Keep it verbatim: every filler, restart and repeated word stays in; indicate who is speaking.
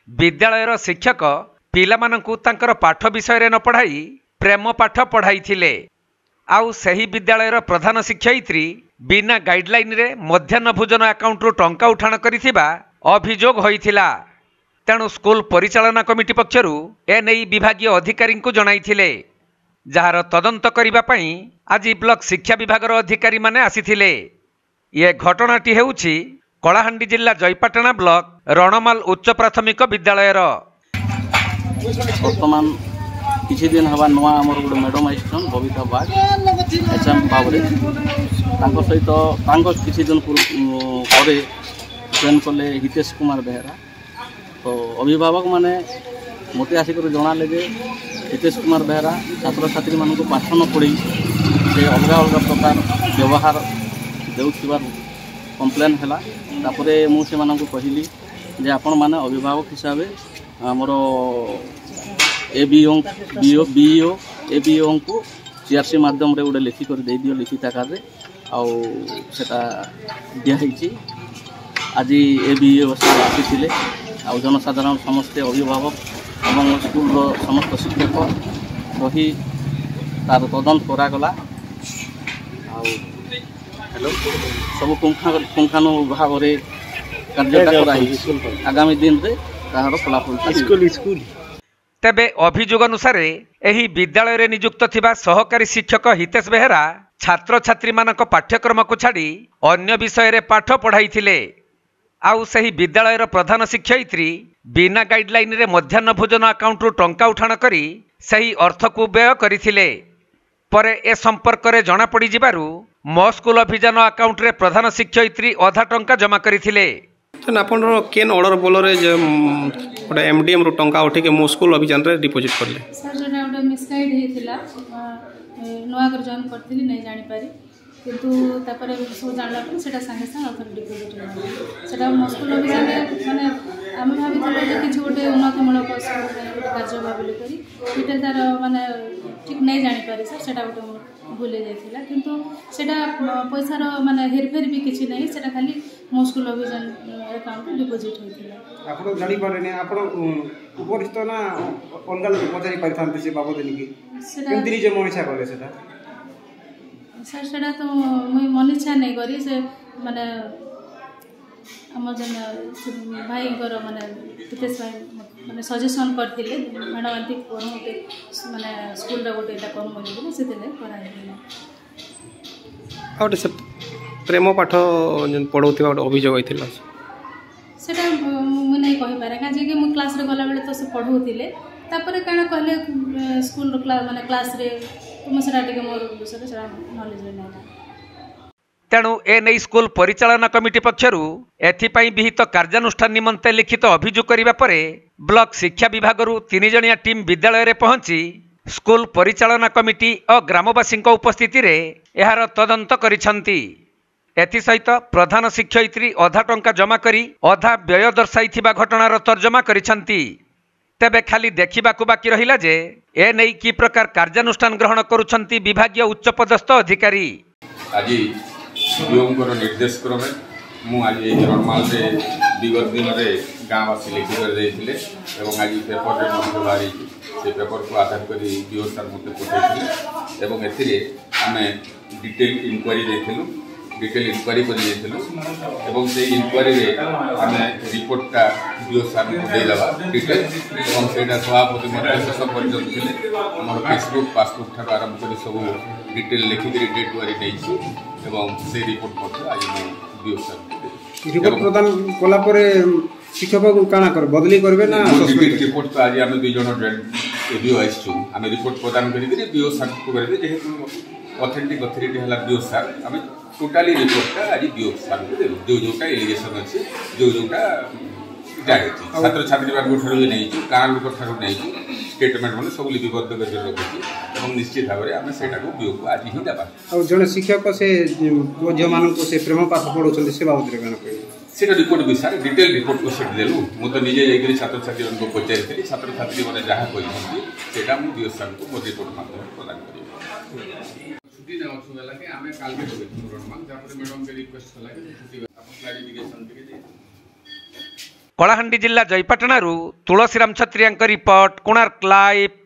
Speaker 1: विद्यालयर शिक्षक पिलामानंकु तांकर पाठ विषय न पढ़ाई प्रेम पाठ पढ़ाई थिले। आउ सही विद्यालयर प्रधान शिक्षयित्री बिना गाइडलाइन रे मध्याह्न भोजन अकाउंट रु टंका उठाण करिथिबा अभियोग होइथिला। तेणु स्कूल परिचालना कमिटी पक्षरु एने विभागीय अधिकारी को जणाइथिले, जार तदंत करिबा पई आज ब्लॉक शिक्षा विभाग अधिकारी माने आसीथिले। ये घटनाटी हेउछि कलाहांडी जिला जयपाटना ब्लॉक रणमाल उच्च प्राथमिक विद्यालयर।
Speaker 2: वर्तमान किछि दिन हवा नवा हमर गोटे मैडम आइछन बबिता बाग एचएम बाबरे तांको सहित तांको किछि दिन पूर्व जॉइन कले हितेश कुमार बेहरा। तो अभिभावक माने मते आसिक जनाले जे हितेश कुमार बेहरा छात्र छात्री मान को पाठ न पढ़ी से अलग अलग प्रकार व्यवहार देउथिबार कंप्लेन हैला। तापरे मु से मानन को कहली जे आपण माने अभिभावक हिसाब से हमर एबीओ बीओ बीओ एबीओ को सीआरसी माध्यम रे गोटे लिखिक दे दियो लिखित आकार रे आउ सेटा दिया हिची। आज एबीओ सर आसीथिले आउ जनसाधारण समस्त अभिभावक एवं स्कूल समस्त शिक्षक कही तार तदंत करागला सब पुंखानु भाव में कार्यता कर आगामी दिन रे तार फलाफल स्कूल स्कूल।
Speaker 1: तेबे अभियोग अनुसार एही विद्यालय रे नियुक्त थिबा सहकारी शिक्षक हितेश बेहरा छात्र छात्री मानक पाठ्यक्रम को छाड़ी अन्य विषय रे पाठ पढ़ाई थिले। आउ सही विद्यालयर प्रधान शिक्षयित्री बिना गाइडलाइन रे मध्याह्न भोजन अकाउंट रु टंका उठाण करी सही अर्थ को व्यय करिथिले। परे ए संपर्क रे जणा पड़ी जिबारु मो स्कूल अभियान अकाउंट रे प्रधान शिक्षयित्री अधा टंका जमा करिथिले।
Speaker 3: तेन आपण केन ऑर्डर बोलरे जे गोटे एमडीएम रु टंका उठे के मो स्कूल अभियान रे डिपॉजिट करले।
Speaker 4: सर जोटा गोटे मिसगाइड हेतिला नुआ कर जॉइन करथिली नै जानि पारी किंतु तापर सब जानला पर सेटा संगे संग ऑथर डिपॉजिट हो सेटा मो स्कूल अभियान माने आम भाविथिलु जे किछ गोटे उन्नतिमूलक कार्य भाबिले करी सेटा तार माने ठीक नै जानि पारी सर सेटा गोटे भूले जाइथिला किंतु सेटा पैसा रो माने हेरफेर भी किछि नै सेटा खाली मो स्कूल अभियान अकाउंट डिपॉजिट होइथिला।
Speaker 5: आपण जानि पारेने आपण उपरिस्थ ना अलगा लोक पचारि परिथांते से बाबद निकी केमति निजे मनिछा करे सेटा
Speaker 4: सर सेटा तो मुई मनिछा नै करी से माने हम जन भाई घर माने हितेश भाई माने सजेशन करथिले मैडम आंटी कोन होते माने स्कूल रा गोटे एटा कोन बोली सेतेले कराइला।
Speaker 3: आउट से प्रेम पाठ जन पढौथिबा गोटे अभियोग होइथिला
Speaker 4: सेटा मु नै कहि पारे का जे कि मु क्लास रे गला बेले तो से पढौथिले तापर काना कहले स्कूल रो क्लास माने क्लास रे तुम सेटा टिके मोर विषय सेटा नॉलेज नै ना।
Speaker 1: तेणु एने स्कूल परिचालना कमिटी पक्षरु एथिपाई विहित कार्यानुष्ठान निमंते लिखित अभियोग करिबा परे ब्लॉक शिक्षा विभागरु तीन जणिया टीम विद्यालय रे पहुंची स्कूल परिचालना कमिटी और ग्रामवासी उपस्थिति रे एहार तदंत करिसंती। एथि सहित प्रधान शिक्षयित्री अधा टंका जमा करी अधा व्यय दर्शाइथिबा घटनार तर्जमा करिसंती। तेबे खाली देखिबाकू बाकी रहिला जे ए नै की प्रकार कार्यानुष्ठान ग्रहण करुछंती विभागीय उच्च पदस्थ अधिकारी।
Speaker 6: आज सीओंकर निर्देश क्रमे मु आज रणमाल रे विगत दिन रे गाँववासी लिखि कर देइथिले एवं आज पेपर रे नंबर बारी से पेपर को आधार करी बीओ सर मते पठाइथिले एवं एथिरे आमे डिटेल इंक्वायरी देथिलु डिटेल इंक्वायरी कर देथिलु एवं से इंक्वायरी रे आमे रिपोर्टटा बीओ सर को देलबा डिटेल एवं सेटा सभापति मते शेष पर्यंत थिले हमर फेसबुक पासबुक ठा आरंभ करी सब डिटेल लिखि करी डेट वारी देछि एवं से रिपोर्ट पत्र आज बीओ सर
Speaker 5: रिपोर्ट प्रदान कोला परे शिक्षक को काना कर बदली करबे ना
Speaker 6: रिपोर्ट तो आज आमे दुई जण बीओ आइछु आमे रिपोर्ट प्रदान करी करी बीओ सर को करबे जेहेतु ऑथेंटिक अथॉरिटी हला बीओ सर आमे टोटली रिपोर्टटा आज बीओ सर को देबो जो जोटा एलिगेशन अछि जो जोटा जाय छात्र छात्री मान ठारू नै छु कार लोक ठारू नै छु स्टेटमेंट माने सब लिपिबद्ध कर रखछि एवं निश्चित भाव रे आमे सेटा को बीओ को आज ही देबा।
Speaker 5: और जने शिक्षक से जो मान को से प्रेम पाठ पढौछन से बाबत रे काना कहै
Speaker 6: सेटा रिपोर्ट विषय डिटेल रिपोर्ट को सेट देलु मु तो निजे एग्री छात्र छात्री को पचारिथि छात्र छात्री माने जहा कहिसंती सेटा मु बीओ सर को मो रिपोर्ट माध्यम प्रदान करियो। छुट्टी न अछि वाला के आमे काल के होबे रणमान जापर मैडम के रिक्वेस्ट कला के छुट्टी अपन क्लैरिफिकेशन के दे।
Speaker 1: कलाहांडी जिला जयपाटणारू तुलसीराम छत्रिया रिपोर्ट कोणार्क लाइव।